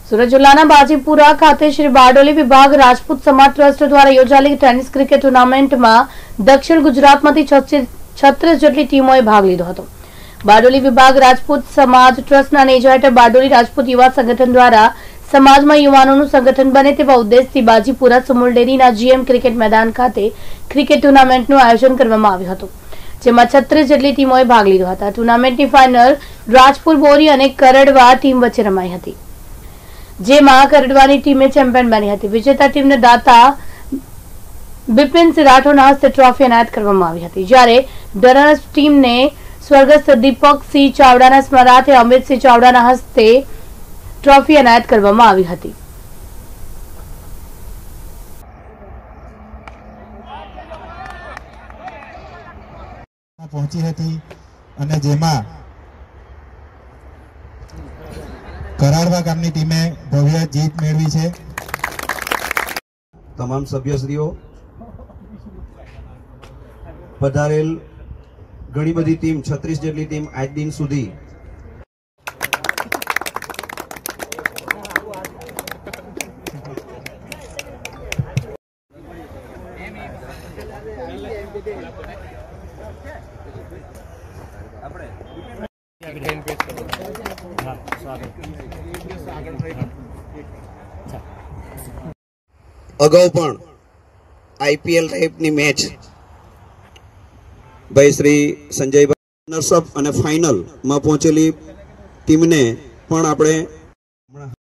સુરત જિલ્લાના બાજીપુરા ખાતે શ્રી બારડોલી વિભાગ રાજપૂત સમાજ ટ્રસ્ટ દ્વારા યોજાયેલી ટેનિસ ક્રિકેટ ટુર્નામેન્ટમાં દક્ષિણ ગુજરાતમાંથી 36 જેટલી ટીમોએ ભાગ લીધો હતો। બારડોલી વિભાગ રાજપૂત સમાજ ટ્રસ્ટના નેજા હેઠળ બારડોલી રાજપૂત યુવા સંગઠન દ્વારા સમાજમાં યુવાનોનું સંગઠન બને તેવા ઉદ્દેશથી બાજીપુરા સુમુલ ડેરીના જીએમ ક્રિકેટ મેદાન ખાતે ક્રિકેટ ટુર્નામેન્ટનું આયોજન કરવામાં આવ્યું હતું, જેમાં 36 જેટલી ટીમોએ ભાગ લીધો હતો। ટુર્નામેન્ટની ફાઇનલ રાજપુર બોરી અને કરડવા ટીમ વચ્ચે રમાઈ હતી, જેમાં કરડવાની ટીમે ચેમ્પિયન બની હતી। વિજેતા ટીમને દાતા બિપિનસિંહ રાઠોડના હસ્તે ટ્રોફી એનાયત કરવામાં આવી હતી, જ્યારે રનર્સ ટીમને સ્વર્ગસ્થ દીપકસિંહ ચાવડાના સ્મરણાર્થે અમિતસિંહ ચાવડાના હસ્તે ટ્રોફી એનાયત કરવામાં આવી હતી। પહોંચી હતી અને જેમાં કરાડવા ગામની ટીમે ભવ્ય જીત મેળવી છે। તમામ સભ્યશ્રીઓ પધારેલ ઘણી બધી ટીમ 36 જેટલી ટીમ આજ દિન સુધી અગાઉ પણ આઈપીએલ ટાઈપની મેચ ભાઈ શ્રી સંજયભાઈ નર્સઅપ અને ફાઇનલમાં પહોંચેલી ટીમને પણ આપણે